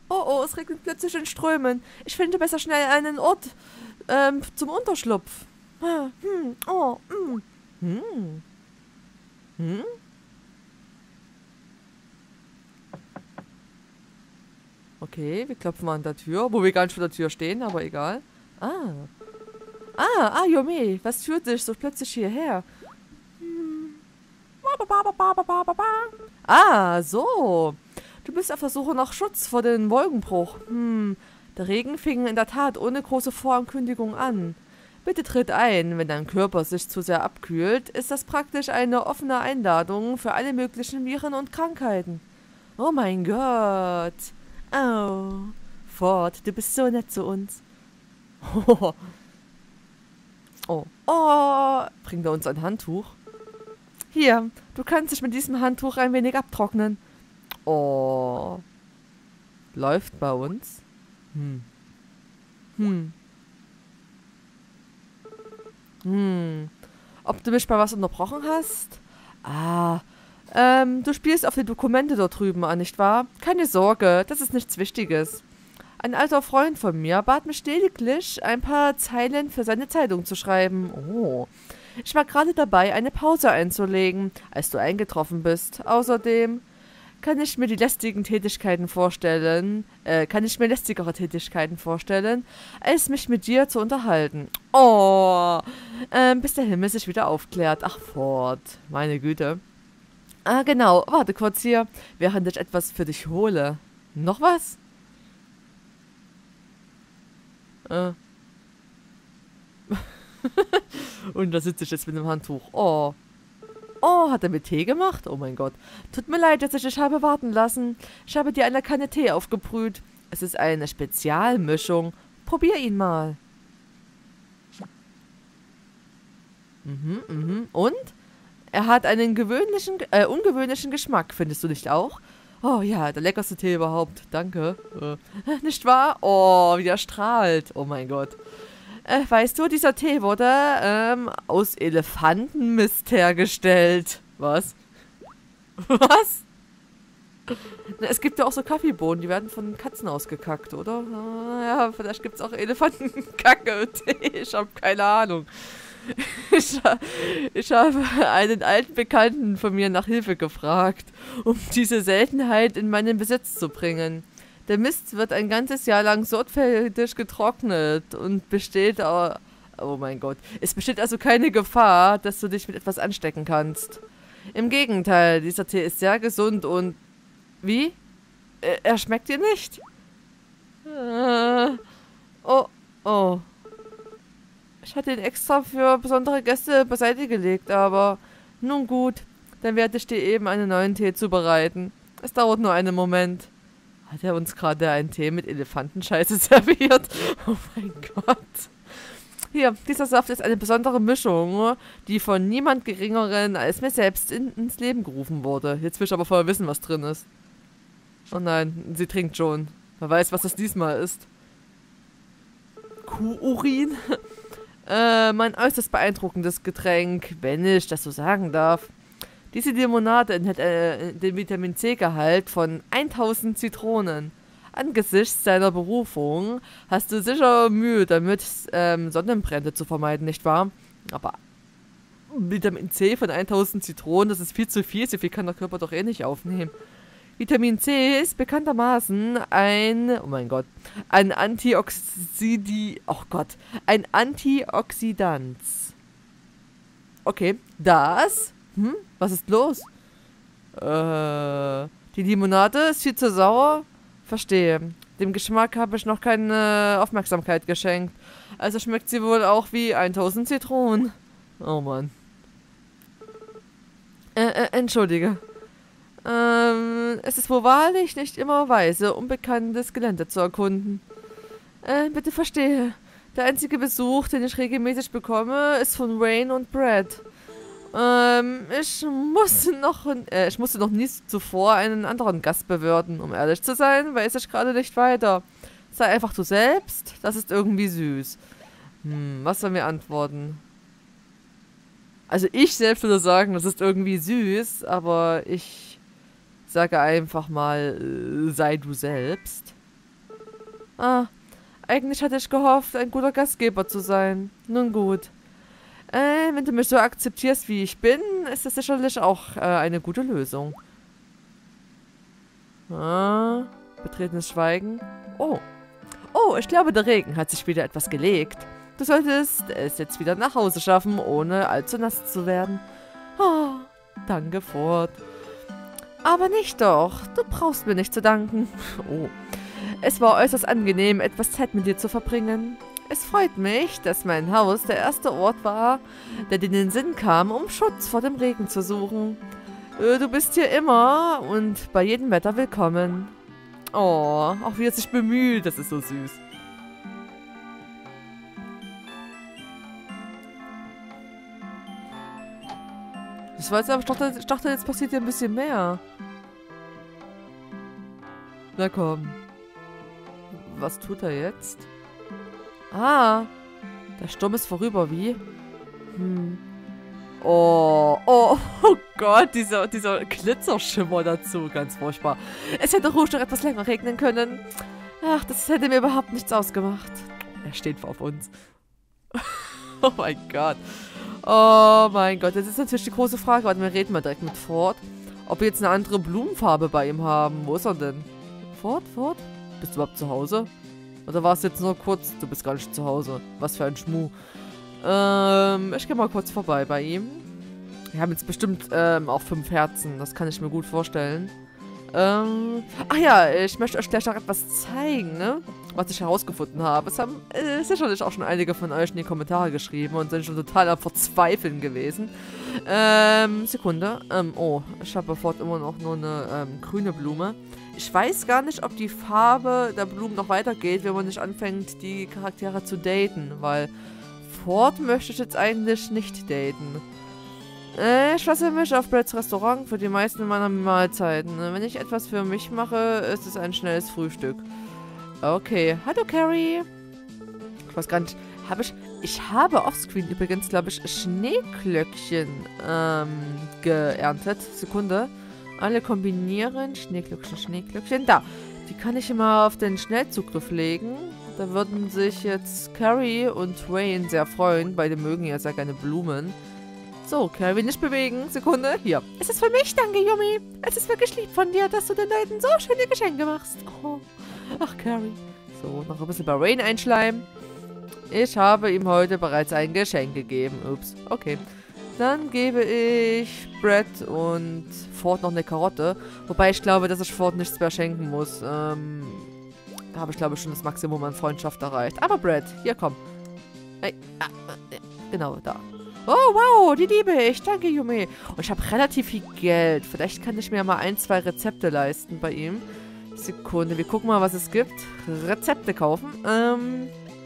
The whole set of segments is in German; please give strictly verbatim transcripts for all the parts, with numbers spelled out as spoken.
Oh, oh, es regnet plötzlich in Strömen. Ich finde besser schnell einen Ort ähm, zum Unterschlupf. Ah, hm, oh, hm, hm, hm. Okay, wir klopfen an der Tür, wo wir gar nicht vor der Tür stehen, aber egal. Ah. Ah, Ayome, was führt dich so plötzlich hierher? Hm. Ah, so. Du bist auf der Suche nach Schutz vor dem Wolkenbruch. Hm, der Regen fing in der Tat ohne große Vorankündigung an. Bitte tritt ein, wenn dein Körper sich zu sehr abkühlt, ist das praktisch eine offene Einladung für alle möglichen Viren und Krankheiten. Oh mein Gott. Oh, Ford, du bist so nett zu uns. Oh, oh, oh, bringt er uns ein Handtuch? Hier, du kannst dich mit diesem Handtuch ein wenig abtrocknen. Oh, läuft bei uns? Hm. Hm. Hm. Ob du mich bei was unterbrochen hast? Ah, ähm, du spielst auf die Dokumente dort drüben an, nicht wahr? Keine Sorge, das ist nichts Wichtiges. Ein alter Freund von mir bat mich lediglich, ein paar Zeilen für seine Zeitung zu schreiben. Oh. Ich war gerade dabei, eine Pause einzulegen, als du eingetroffen bist. Außerdem kann ich mir die lästigen Tätigkeiten vorstellen, äh, kann ich mir lästigere Tätigkeiten vorstellen, als mich mit dir zu unterhalten. Oh, ähm, bis der Himmel sich wieder aufklärt. Ach, Ford, meine Güte. Ah, genau, warte kurz hier, während ich etwas für dich hole. Noch was? Äh. Und da sitze ich jetzt mit dem Handtuch. Oh. Oh, hat er mir Tee gemacht? Oh mein Gott. Tut mir leid, dass ich dich habe warten lassen. Ich habe dir eine Kanne Tee aufgebrüht. Es ist eine Spezialmischung. Probier ihn mal. Mhm, mhm. Und? Er hat einen gewöhnlichen, äh, ungewöhnlichen Geschmack, findest du nicht auch? Oh ja, der leckerste Tee überhaupt. Danke. Äh, nicht wahr? Oh, wie er strahlt. Oh mein Gott. Äh, weißt du, dieser Tee wurde ähm, aus Elefantenmist hergestellt. Was? Was? Na, es gibt ja auch so Kaffeebohnen, die werden von Katzen ausgekackt, oder? Ah, ja, vielleicht gibt es auch Elefantenkacke-Tee. Ich habe keine Ahnung. Ich, ich habe einen alten Bekannten von mir nach Hilfe gefragt, um diese Seltenheit in meinen Besitz zu bringen. Der Mist wird ein ganzes Jahr lang sorgfältig getrocknet und besteht, oh, oh mein Gott, es besteht also keine Gefahr, dass du dich mit etwas anstecken kannst. Im Gegenteil, dieser Tee ist sehr gesund und... Wie? Er, er schmeckt dir nicht? Äh, oh, oh. Ich hatte ihn extra für besondere Gäste beiseite gelegt, aber nun gut, dann werde ich dir eben einen neuen Tee zubereiten. Es dauert nur einen Moment. Hat er uns gerade einen Tee mit Elefantenscheiße serviert? Oh mein Gott. Hier, dieser Saft ist eine besondere Mischung, die von niemand Geringeren als mir selbst in, ins Leben gerufen wurde. Jetzt will ich aber vorher wissen, was drin ist. Oh nein, sie trinkt schon. Wer weiß, was das diesmal ist. Kuhurin? Äh, mein äußerst beeindruckendes Getränk, wenn ich das so sagen darf. Diese Limonade enthält äh, den Vitamin-C-Gehalt von tausend Zitronen. Angesichts deiner Berufung hast du sicher Mühe damit, ähm, Sonnenbrände zu vermeiden, nicht wahr? Aber Vitamin C von tausend Zitronen, das ist viel zu viel, so viel kann der Körper doch eh nicht aufnehmen. Vitamin C ist bekanntermaßen ein, oh mein Gott, ein Antioxidi, oh Gott, ein Antioxidant. Okay, das, hm, was ist los? Äh, die Limonade ist viel zu sauer? Verstehe. Dem Geschmack habe ich noch keine Aufmerksamkeit geschenkt. Also schmeckt sie wohl auch wie tausend Zitronen. Oh Mann. Äh, äh, entschuldige. Ähm, es ist wohl wahrlich nicht immer weise, unbekanntes Gelände zu erkunden. Äh, bitte verstehe. Der einzige Besuch, den ich regelmäßig bekomme, ist von Wayne und Brad. Ähm, ich musste noch, äh, ich musste noch nie zuvor einen anderen Gast bewirten. Um ehrlich zu sein, weiß ich gerade nicht weiter. Sei einfach du selbst, das ist irgendwie süß. Hm, was sollen wir antworten? Also ich selbst würde sagen, das ist irgendwie süß, aber ich sage einfach mal, äh, sei du selbst. Ah, eigentlich hatte ich gehofft, ein guter Gastgeber zu sein. Nun gut. Äh, wenn du mich so akzeptierst, wie ich bin, ist das sicherlich auch äh, eine gute Lösung. Ah, betretenes Schweigen. Oh. Oh, ich glaube, der Regen hat sich wieder etwas gelegt. Du solltest es jetzt wieder nach Hause schaffen, ohne allzu nass zu werden. Oh, danke, Ford. Aber nicht doch. Du brauchst mir nicht zu danken. Oh. Es war äußerst angenehm, etwas Zeit mit dir zu verbringen. Es freut mich, dass mein Haus der erste Ort war, der dir in den Sinn kam, um Schutz vor dem Regen zu suchen. Du bist hier immer und bei jedem Wetter willkommen. Oh, auch wie er sich bemüht, das ist so süß. Das war jetzt aber, ich dachte, ich dachte, jetzt passiert ja ein bisschen mehr. Na komm. Was tut er jetzt? Ah, der Sturm ist vorüber, wie? Hm. Oh, oh, oh Gott, dieser, dieser Glitzerschimmer dazu, ganz furchtbar. Es hätte ruhig noch etwas länger regnen können. Ach, das hätte mir überhaupt nichts ausgemacht. Er steht auf uns. Oh mein Gott. Oh mein Gott, das ist natürlich die große Frage. Warte, wir reden mal direkt mit Ford. Ob wir jetzt eine andere Blumenfarbe bei ihm haben. Wo ist er denn? Ford, Ford? Bist du überhaupt zu Hause? Oder war es jetzt nur kurz? Du bist gar nicht zu Hause. Was für ein Schmuh. Ähm, ich gehe mal kurz vorbei bei ihm. Wir haben jetzt bestimmt ähm, auch fünf Herzen. Das kann ich mir gut vorstellen. Ähm, ach ja, ich möchte euch gleich noch etwas zeigen, ne? Was ich herausgefunden habe. Es haben äh, sicherlich auch schon einige von euch in die Kommentare geschrieben und sind schon total am Verzweifeln gewesen. Ähm, Sekunde. Ähm, oh, ich habe sofort immer noch nur eine ähm, grüne Blume. Ich weiß gar nicht, ob die Farbe der Blumen noch weitergeht, wenn man nicht anfängt, die Charaktere zu daten, weil Ford möchte ich jetzt eigentlich nicht daten. Äh, ich lasse mich auf Brads Restaurant für die meisten meiner Mahlzeiten. Wenn ich etwas für mich mache, ist es ein schnelles Frühstück. Okay. Hallo, Carrie. Ich weiß gar nicht. Habe ich... Ich habe offscreen übrigens, glaube ich, Schneeglöckchen ähm, geerntet. Sekunde. Alle kombinieren. Schneeglöckchen, Schneeglöckchen. Da. Die kann ich immer auf den Schnellzugriff legen. Da würden sich jetzt Carrie und Wayne sehr freuen. Beide mögen ja sehr gerne Blumen. So, Carrie, nicht bewegen. Sekunde. Hier. Es ist für mich, danke, Yumi. Es ist wirklich lieb von dir, dass du den Leuten so schöne Geschenke machst. Oh. Ach, Carrie. So, noch ein bisschen bei Wayne einschleimen. Ich habe ihm heute bereits ein Geschenk gegeben. Ups. Okay. Dann gebe ich Brad und Ford noch eine Karotte. Wobei ich glaube, dass ich Ford nichts mehr schenken muss. Ähm, da habe ich, glaube ich, schon das Maximum an Freundschaft erreicht. Aber Brad, hier, komm. Hey, ah, äh, genau, da. Oh, wow, die liebe ich. Danke, Yumi. Und ich habe relativ viel Geld. Vielleicht kann ich mir mal ein, zwei Rezepte leisten bei ihm. Sekunde, wir gucken mal, was es gibt. Rezepte kaufen. Ähm,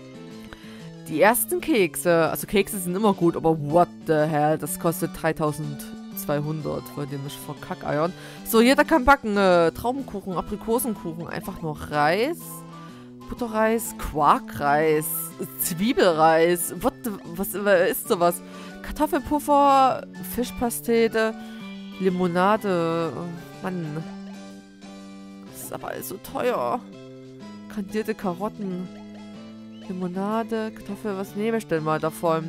die ersten Kekse. Also Kekse sind immer gut, aber what the hell? Das kostet dreitausendzweihundert. Wollt ihr mich verkackeiern? So, jeder kann backen. Äh, Traubenkuchen, Aprikosenkuchen. Einfach nur Reis. Butterreis, Quarkreis, Zwiebelreis. What the, was ist sowas? Kartoffelpuffer, Fischpastete, Limonade. Mann. Das ist aber alles so teuer. Kandierte Karotten. Limonade, Kartoffel, was nehme ich denn mal davon?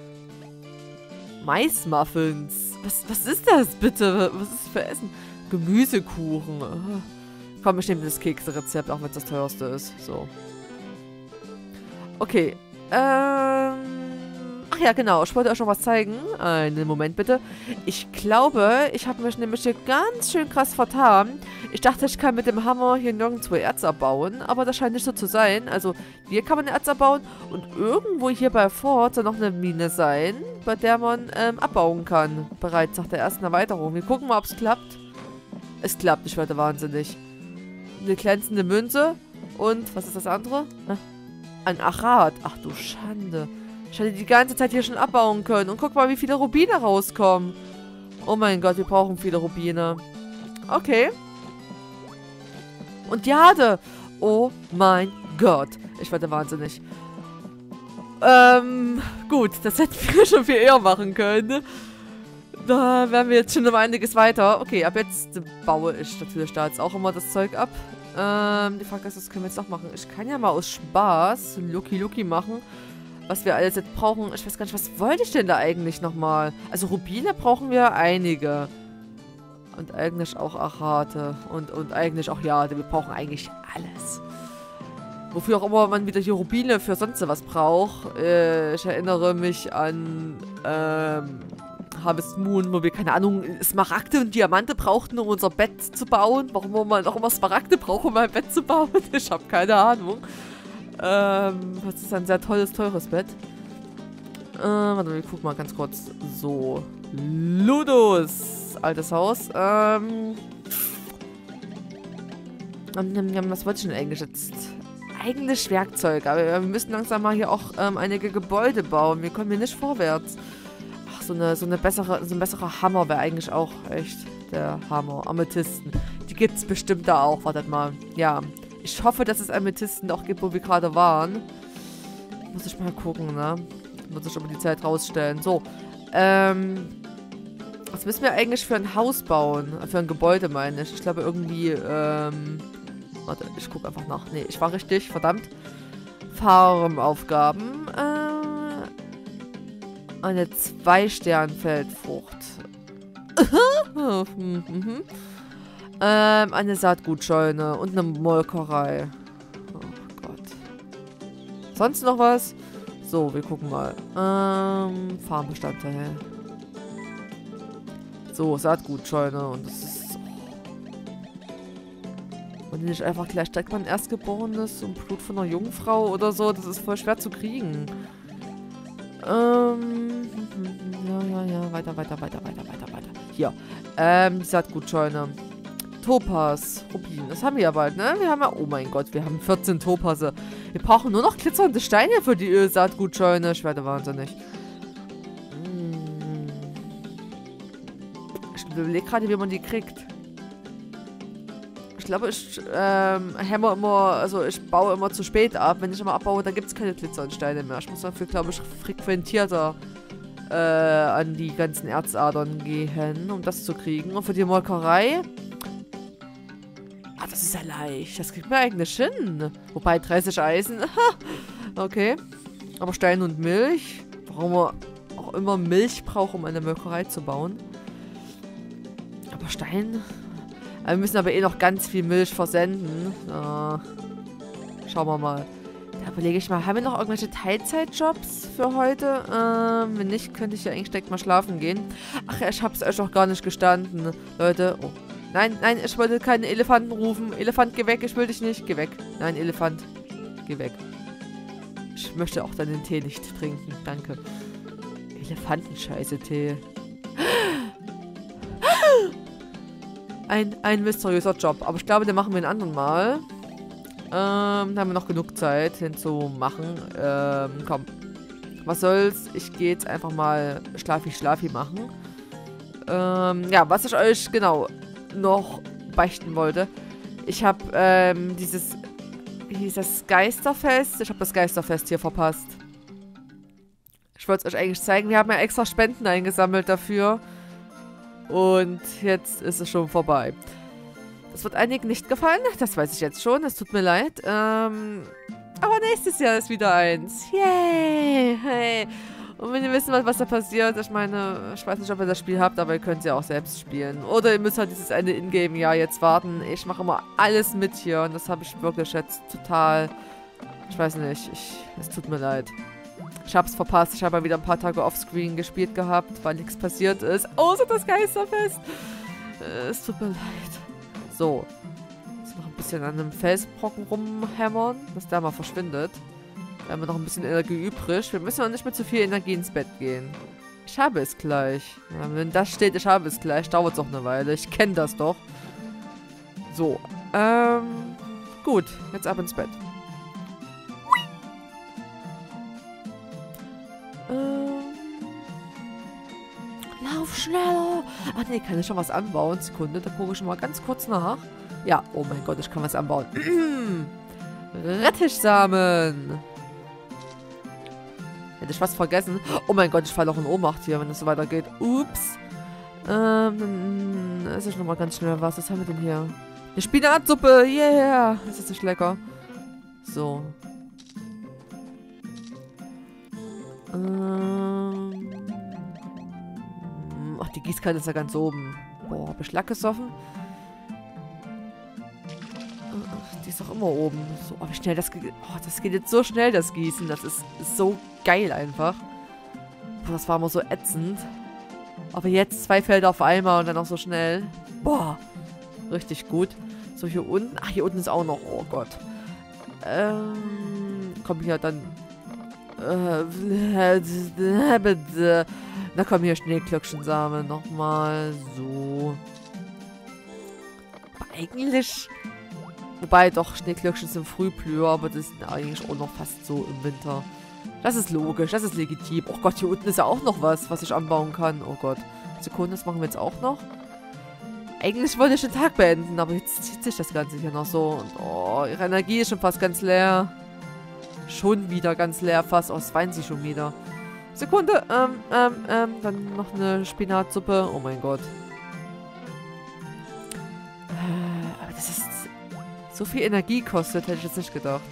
Maismuffins. Was, was ist das bitte? Was ist das für Essen? Gemüsekuchen. Oh. Komm, ich nehme das Kekse-Rezept, auch wenn es das teuerste ist. So. Okay. Ähm. Ach ja, genau. Ich wollte euch noch was zeigen. Einen Moment bitte. Ich glaube, ich habe mich nämlich hier ganz schön krass vertan. Ich dachte, ich kann mit dem Hammer hier nirgendwo Erz abbauen. Aber das scheint nicht so zu sein. Also, hier kann man Erz abbauen. Und irgendwo hier bei Ford soll noch eine Mine sein, bei der man ähm, abbauen kann. Bereits nach der ersten Erweiterung. Wir gucken mal, ob es klappt. Es klappt. Ich werde wahnsinnig. Eine glänzende Münze. Und, was ist das andere? Ein Achat. Ach du Schande. Ich hätte die ganze Zeit hier schon abbauen können. Und guck mal, wie viele Rubine rauskommen. Oh mein Gott, wir brauchen viele Rubine. Okay. Und Jade. Oh mein Gott. Ich werde wahnsinnig. Ähm, gut. Das hätten wir schon viel eher machen können. Da wären wir jetzt schon um einiges weiter. Okay, ab jetzt baue ich natürlich da jetzt auch immer das Zeug ab. Ähm, die Frage ist, was können wir jetzt noch machen? Ich kann ja mal aus Spaß Lucky Lucky machen, was wir alles jetzt brauchen. Ich weiß gar nicht, was wollte ich denn da eigentlich nochmal? Also Rubine brauchen wir einige. Und eigentlich auch Achate. Und, und eigentlich auch Jade. Wir brauchen eigentlich alles. Wofür auch immer man wieder hier Rubine für sonst was braucht. Äh, ich erinnere mich an ähm, Harvest Moon, wo wir, keine Ahnung, Smaragde und Diamante brauchten, um unser Bett zu bauen. Warum wir noch immer Smaragde brauchen, um ein Bett zu bauen? Ich habe keine Ahnung. Ähm, das ist ein sehr tolles, teures Bett. Äh, warte, wir gucken mal ganz kurz. So. Ludus. Altes Haus. Ähm. Was wollte ich denn eigentlich jetzt? Eigentlich Werkzeug, aber wir müssen langsam mal hier auch ähm, einige Gebäude bauen. Wir kommen hier nicht vorwärts. Ach, so eine, so eine bessere, so ein besserer Hammer wäre eigentlich auch echt der Hammer. Amethysten. Die gibt es bestimmt da auch. Wartet mal. Ja. Ich hoffe, dass es Amethysten auch gibt, wo wir gerade waren. Muss ich mal gucken, ne? Muss ich aber die Zeit rausstellen. So. Ähm. Was müssen wir eigentlich für ein Haus bauen? Für ein Gebäude, meine ich. Ich glaube irgendwie, ähm... Warte, ich gucke einfach nach. Nee, ich war richtig, verdammt. Farmaufgaben. Äh, eine Zwei-Stern-Feldfrucht. mhm. ähm, eine Saatgutscheune und eine Molkerei. Oh Gott. Sonst noch was? So, wir gucken mal. Ähm, Farmbestandteil. So, Saatgutscheune und das ist... Und nicht einfach gleich direkt mal ein Erstgeborenes und Blut von einer Jungfrau oder so. Das ist voll schwer zu kriegen. Ähm... Ja, ja, ja. Weiter, weiter, weiter, weiter, weiter, weiter. Hier. Ähm, die Saatgutscheune. Topaz. Rubin. Das haben wir ja bald, ne? Wir haben ja... Oh mein Gott, wir haben vierzehn Topaze. Wir brauchen nur noch glitzernde Steine für die äh, Saatgutscheune. Ich werde wahnsinnig. Hm. Ich überlege gerade, wie man die kriegt. Ich glaube, ich ähm, hämmer immer, also ich baue immer zu spät ab. Wenn ich immer abbaue, dann gibt es keine Glitzernsteine mehr. Ich muss dafür, glaube ich, frequentierter äh, an die ganzen Erzadern gehen, um das zu kriegen. Und für die Molkerei... Ah, das ist ja leicht. Das kriegt man eigentlich hin. Wobei, dreißig Eisen. Okay. Aber Stein und Milch. Warum man auch immer Milch braucht, um eine Molkerei zu bauen. Aber Stein... Wir müssen aber eh noch ganz viel Milch versenden. Uh, schauen wir mal. Da überlege ich mal, haben wir noch irgendwelche Teilzeitjobs für heute? Ähm, wenn nicht, könnte ich ja eigentlich direkt mal schlafen gehen. Ach ja, ich habe es euch noch gar nicht gestanden. Leute, oh. Nein, nein, ich wollte keine Elefanten rufen. Elefant, geh weg, ich will dich nicht. Geh weg. Nein, Elefant, geh weg. Ich möchte auch deinen Tee nicht trinken, danke. Elefantenscheiße-Tee. Ein, ein mysteriöser Job. Aber ich glaube, den machen wir ein anderen Mal. Ähm, da haben wir noch genug Zeit hinzumachen. Ähm, komm. Was soll's? Ich gehe jetzt einfach mal Schlafi-Schlafi machen. Ähm, ja, was ich euch genau noch beichten wollte. Ich habe ähm, dieses, wie hieß das, Geisterfest? Ich habe das Geisterfest hier verpasst. Ich wollte es euch eigentlich zeigen. Wir haben ja extra Spenden eingesammelt dafür. Und jetzt ist es schon vorbei. Das wird einigen nicht gefallen. Das weiß ich jetzt schon. Es tut mir leid. Ähm, aber nächstes Jahr ist wieder eins. Yay! Hey. Und wenn ihr wissen wollt, was da passiert, ich meine, ich weiß nicht, ob ihr das Spiel habt, aber ihr könnt es ja auch selbst spielen. Oder ihr müsst halt dieses eine Ingame-Jahr jetzt warten. Ich mache immer alles mit hier und das habe ich wirklich jetzt total... Ich weiß nicht. Ich, es tut mir leid. Ich hab's verpasst. Ich habe ja wieder ein paar Tage offscreen gespielt gehabt, weil nichts passiert ist. Außer das Geisterfest. Äh, es tut mir leid. So. Jetzt noch ein bisschen an einem Felsbrocken rumhämmern, dass der mal verschwindet. Da haben wir noch ein bisschen Energie übrig. Wir müssen auch nicht mit zu viel Energie ins Bett gehen. Ich habe es gleich. Ja, wenn das steht, ich habe es gleich, dauert es auch eine Weile. Ich kenne das doch. So. Ähm. Gut. Jetzt ab ins Bett. Lauf schneller! Ach nee, kann ich schon was anbauen? Sekunde, da gucke ich schon mal ganz kurz nach. Ja, oh mein Gott, ich kann was anbauen. Rettichsamen! Hätte ich fast vergessen. Oh mein Gott, ich falle auch in Ohnmacht hier, wenn es so weitergeht. Ups. Ähm, dann esse ich nochmal ganz schnell was. Was haben wir denn hier? Eine Spinatsuppe, yeah. Das ist nicht lecker. So. Ähm. Ach, die Gießkanne ist ja ganz oben. Boah, hab ich Lack gesoffen? Die ist auch immer oben. So, oh, wie schnell das geht. Oh, das geht jetzt so schnell, das Gießen. Das ist, ist so geil einfach. Boah, das war immer so ätzend. Aber jetzt zwei Felder auf einmal und dann auch so schnell. Boah. Richtig gut. So, hier unten. Ach, hier unten ist auch noch. Oh Gott. Ähm. Komm hier dann. Äh. Na komm hier, Schneeglöckchensamen. Nochmal. So. Aber eigentlich. Wobei, doch, Schneeglöckchen sind Frühblüher, aber das sind eigentlich auch noch fast so im Winter. Das ist logisch, das ist legitim. Oh Gott, hier unten ist ja auch noch was, was ich anbauen kann. Oh Gott. Sekunde, das machen wir jetzt auch noch. Eigentlich wollte ich den Tag beenden, aber jetzt zieht sich das Ganze hier noch so. Und oh, ihre Energie ist schon fast ganz leer. Schon wieder ganz leer fast. Oh, es weint sie schon wieder. Sekunde, ähm, ähm, ähm, dann noch eine Spinatsuppe. Oh mein Gott. Äh, aber das ist... So viel Energie kostet, hätte ich jetzt nicht gedacht.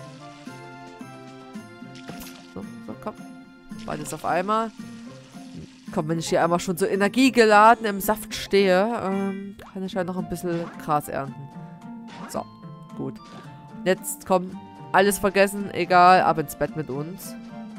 So, so, komm. Beides auf einmal. Komm, wenn ich hier einmal schon so energiegeladen im Saft stehe, ähm, kann ich ja noch ein bisschen Gras ernten. So, gut. Jetzt, komm, alles vergessen, egal, ab ins Bett mit uns.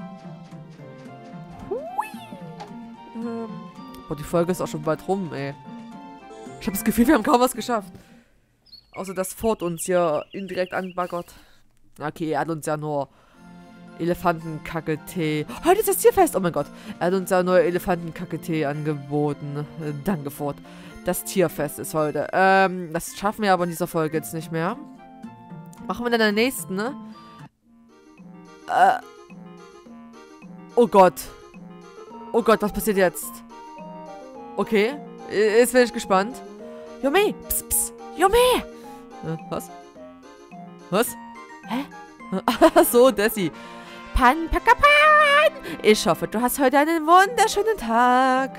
Hui. Ähm, boah, die Folge ist auch schon bald rum, ey. Ich habe das Gefühl, wir haben kaum was geschafft. Außer, dass Ford uns hier indirekt anbaggert. Okay, er hat uns ja nur Elefantenkacke-Tee. Heute ist das Tierfest, oh mein Gott. Er hat uns ja nur Elefantenkacke-Tee angeboten. Äh, danke, Ford. Das Tierfest ist heute. Ähm, das schaffen wir aber in dieser Folge jetzt nicht mehr. Machen wir dann in der nächsten, ne? Äh. Oh Gott. Oh Gott, was passiert jetzt? Okay, jetzt bin ich gespannt. Jume, pss, pss, Jume! Äh, was? Was? Hä? Ach so, Desi. Pan, Pakapan! Ich hoffe, du hast heute einen wunderschönen Tag.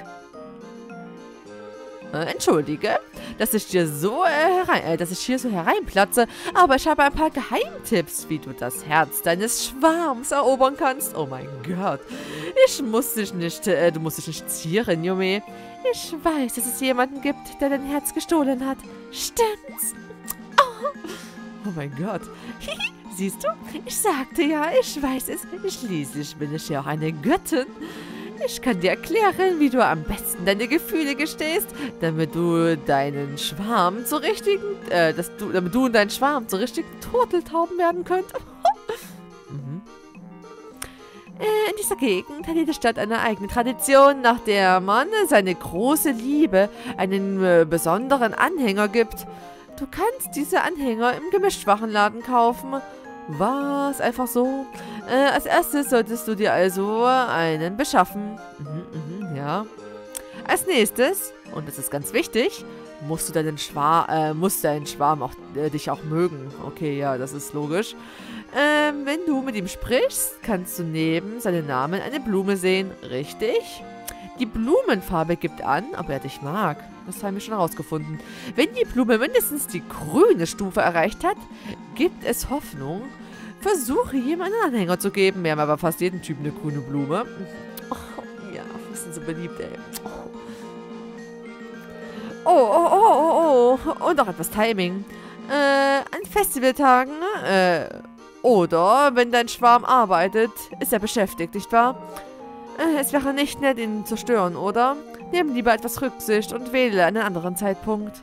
Äh, entschuldige, dass ich dir so äh, herein, äh, dass ich hier so hereinplatze, aber ich habe ein paar Geheimtipps, wie du das Herz deines Schwarms erobern kannst. Oh mein Gott. Ich muss dich nicht, äh, du musst dich nicht zieren, Jume. Ich weiß, dass es jemanden gibt, der dein Herz gestohlen hat. Stimmt's? Oh, oh mein Gott. Siehst du? Ich sagte ja, ich weiß es. Schließlich bin ich ja auch eine Göttin. Ich kann dir erklären, wie du am besten deine Gefühle gestehst, damit du deinen Schwarm zur richtigen, äh, dass du, damit du und dein Schwarm zur richtigen Turteltauben werden könnt. mhm. äh, in dieser Gegend hat jede Stadt eine eigene Tradition, nach der man seine große Liebe einen äh, besonderen Anhänger gibt. Du kannst diese Anhänger im Gemischtwarenladen kaufen. Was? Einfach so? Äh, als erstes solltest du dir also einen beschaffen. Mhm, mhm, ja. Als nächstes, und das ist ganz wichtig, musst du deinen Schwarm, äh, muss dein Schwarm auch, äh, dich auch mögen. Okay, ja, das ist logisch. Ähm, wenn du mit ihm sprichst, kannst du neben seinem Namen eine Blume sehen. Richtig? Die Blumenfarbe gibt an, ob er dich mag. Das haben wir schon herausgefunden. Wenn die Blume mindestens die grüne Stufe erreicht hat, gibt es Hoffnung. Versuche ihm einen Anhänger zu geben. Wir haben aber fast jeden Typ eine grüne Blume. Oh, ja, wir sind so beliebt, ey. Oh, oh, oh, oh, oh. Und auch etwas Timing. Äh, an Festivaltagen, äh, oder wenn dein Schwarm arbeitet, ist er beschäftigt, nicht wahr? Äh, es wäre nicht nett, ihn zu stören, oder? Nimm lieber etwas Rücksicht und wähle einen anderen Zeitpunkt.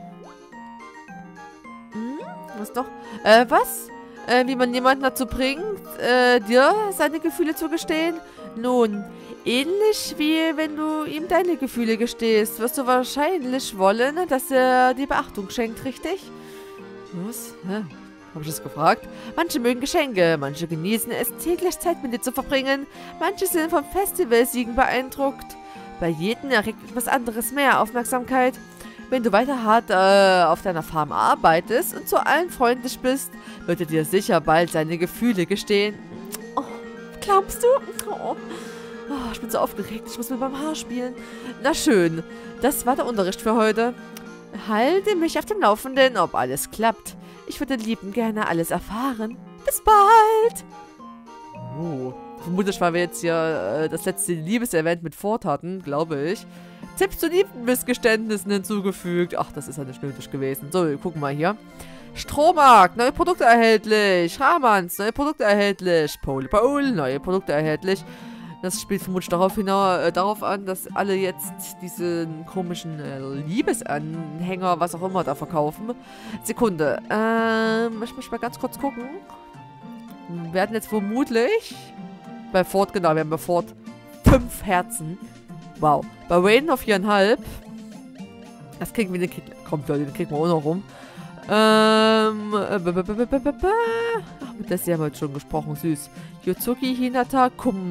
Hm? Was doch? Äh, was? Äh, wie man jemanden dazu bringt, äh, dir seine Gefühle zu gestehen? Nun, ähnlich wie wenn du ihm deine Gefühle gestehst, wirst du wahrscheinlich wollen, dass er dir Beachtung schenkt, richtig? Was? Hä? Habe ich das gefragt? Manche mögen Geschenke, manche genießen es, täglich Zeit mit dir zu verbringen, manche sind vom Festivalsiegen beeindruckt. Bei jedem erregt etwas anderes mehr Aufmerksamkeit. Wenn du weiter hart äh, auf deiner Farm arbeitest und zu allen freundlich bist, wird er dir sicher bald seine Gefühle gestehen. Oh, glaubst du? Oh. Oh, ich bin so aufgeregt, ich muss mit meinem Haar spielen. Na schön, das war der Unterricht für heute. Halte mich auf dem Laufenden, ob alles klappt. Ich würde liebend gerne alles erfahren. Bis bald! Oh, vermutlich, weil wir jetzt hier äh, das letzte Liebesevent mit Ford hatten, glaube ich. Tipps zu Liebesgeständnissen hinzugefügt. Ach, das ist ja nicht nötig gewesen. So, wir gucken mal hier. Strohmarkt, neue Produkte erhältlich. Ramans, neue Produkte erhältlich. Pole Pole, neue Produkte erhältlich. Das spielt vermutlich darauf, hinaus, äh, darauf an, dass alle jetzt diesen komischen äh, Liebesanhänger, was auch immer, da verkaufen. Sekunde. Ähm, ich muss mal ganz kurz gucken. Wir werden jetzt vermutlich bei Ford, genau, wir haben bei Ford fünf Herzen. Wow. Bei Wayne noch viereinhalb. Das kriegen wir, den kriegen, kommt Leute, den kriegen wir auch noch rum. Ähm, äh, ach, mit der haben wir jetzt schon gesprochen, süß. Yotsuki, Hinata,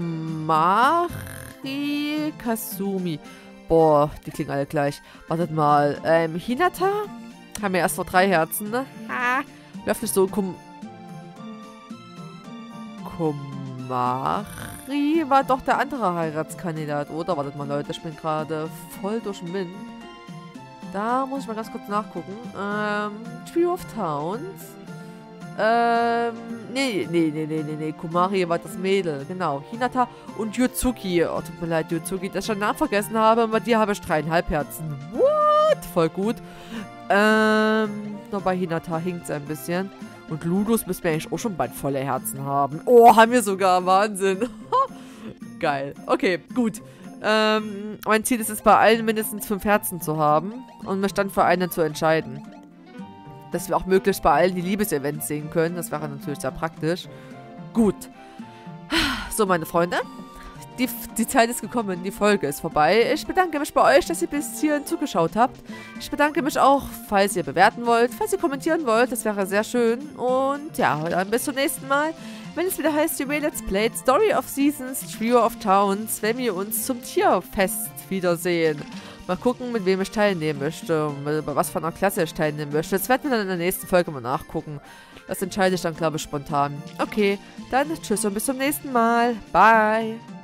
Kumari, Kasumi. Boah, die klingen alle gleich. Wartet mal, ähm, Hinata? Haben wir erst noch drei Herzen, ne? Ha, läuft nicht so, Kum... Kumari war doch der andere Heiratskandidat, oder? Wartet mal, Leute, ich bin gerade voll durch den Wind. Da muss ich mal ganz kurz nachgucken. Ähm, Trio of Towns. Ähm, nee, nee, nee, nee, nee, nee. Kumari war das Mädel, genau. Hinata und Yotsuki. Oh, tut mir leid, Yotsuki, dass ich den Namen vergessen habe. Bei dir habe ich dreieinhalb Herzen. What? Voll gut. Ähm, nur bei Hinata hinkt es ein bisschen. Und Ludus müssen wir eigentlich auch schon bald volle Herzen haben. Oh, haben wir sogar. Wahnsinn. Geil. Okay, gut. Ähm, mein Ziel ist es, bei allen mindestens fünf Herzen zu haben und mich dann für einen zu entscheiden. Dass wir auch möglichst bei allen die Liebesevents sehen können. Das wäre natürlich sehr praktisch. Gut. So, meine Freunde. Die, die Zeit ist gekommen. Die Folge ist vorbei. Ich bedanke mich bei euch, dass ihr bis hierhin zugeschaut habt. Ich bedanke mich auch, falls ihr bewerten wollt, falls ihr kommentieren wollt. Das wäre sehr schön. Und ja, dann bis zum nächsten Mal. Wenn es wieder heißt, Juwel Let's Play, Story of Seasons, Trio of Towns, wenn wir uns zum Tierfest wiedersehen. Mal gucken, mit wem ich teilnehmen möchte, bei was für einer Klasse ich teilnehmen möchte. Das werden wir dann in der nächsten Folge mal nachgucken. Das entscheide ich dann, glaube ich, spontan. Okay, dann tschüss und bis zum nächsten Mal. Bye.